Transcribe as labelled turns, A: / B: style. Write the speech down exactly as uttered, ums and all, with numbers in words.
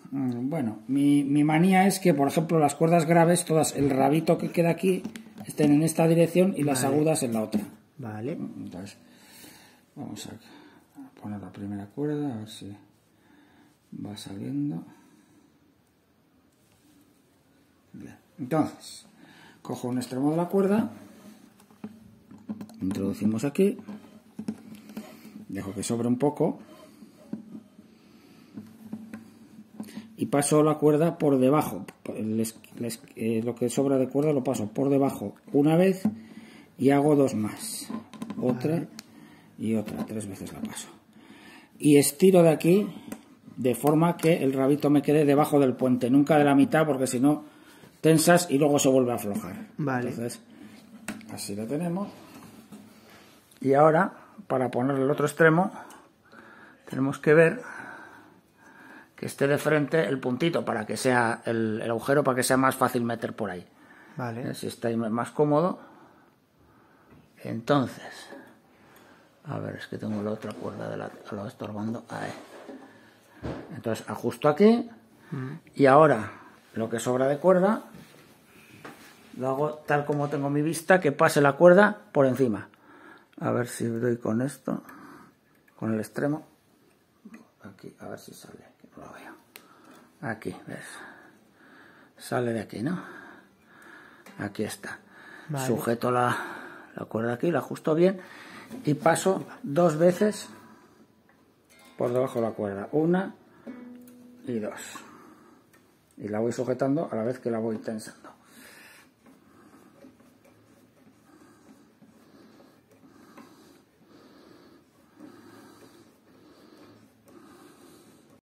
A: Bueno, mi, mi manía es que, por ejemplo, las cuerdas graves, todas, el rabito que queda aquí, estén en esta dirección y las
B: Vale.
A: agudas en la otra.
B: Vale.
A: Entonces, vamos a poner la primera cuerda, a ver si va saliendo. Bien. Entonces, cojo un extremo de la cuerda, introducimos aquí, dejo que sobre un poco y paso la cuerda por debajo. Les, les, eh, lo que sobra de cuerda lo paso por debajo una vez y hago dos más. Otra vale. Y otra, tres veces la paso. Y estiro de aquí de forma que el rabito me quede debajo del puente, nunca de la mitad, porque si no tensas y luego se vuelve a aflojar.
B: Vale.
A: Entonces, así lo tenemos. Y ahora, para ponerle el otro extremo, tenemos que ver que esté de frente el puntito para que sea el, el agujero, para que sea más fácil meter por ahí.
B: Vale.
A: Si está ahí más cómodo. Entonces, a ver, es que tengo la otra cuerda de la, lo estorbando. Ahí. Entonces ajusto aquí mm. y ahora lo que sobra de cuerda lo hago tal como tengo mi vista, que pase la cuerda por encima. A ver si doy con esto, con el extremo. Aquí, a ver si sale, que no lo veo. Aquí, ¿ves? Sale de aquí, ¿no? Aquí está. Vale. Sujeto la, la cuerda aquí, la ajusto bien y paso dos veces por debajo de la cuerda. Una y dos. Y la voy sujetando a la vez que la voy tensando.